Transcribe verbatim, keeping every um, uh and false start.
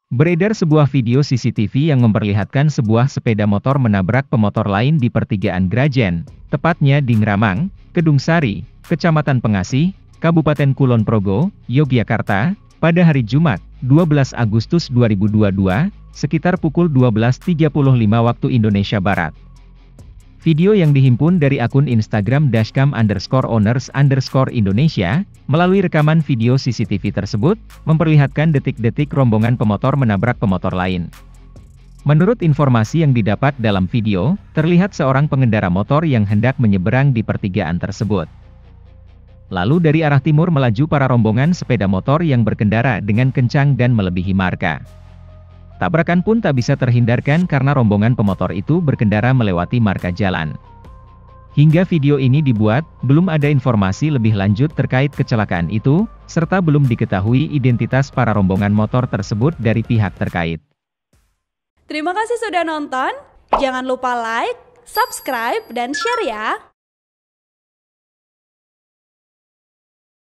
Beredar sebuah video C C T V yang memperlihatkan sebuah sepeda motor menabrak pemotor lain di pertigaan Grajen, tepatnya di Ngramang, Kedung Sari, Kecamatan Pengasih, Kabupaten Kulon Progo, Yogyakarta, pada hari Jumat, dua belas Agustus dua ribu dua puluh dua, sekitar pukul dua belas tiga puluh lima waktu Indonesia Barat. Video yang dihimpun dari akun Instagram dashcam underscore owners underscore Indonesia, melalui rekaman video C C T V tersebut, memperlihatkan detik-detik rombongan pemotor menabrak pemotor lain. Menurut informasi yang didapat dalam video, terlihat seorang pengendara motor yang hendak menyeberang di pertigaan tersebut. Lalu dari arah timur melaju para rombongan sepeda motor yang berkendara dengan kencang dan melebihi marka. Tabrakan pun tak bisa terhindarkan karena rombongan pemotor itu berkendara melewati marka jalan. Hingga video ini dibuat, belum ada informasi lebih lanjut terkait kecelakaan itu, serta belum diketahui identitas para rombongan motor tersebut dari pihak terkait. Terima kasih sudah nonton, jangan lupa like, subscribe, dan share ya!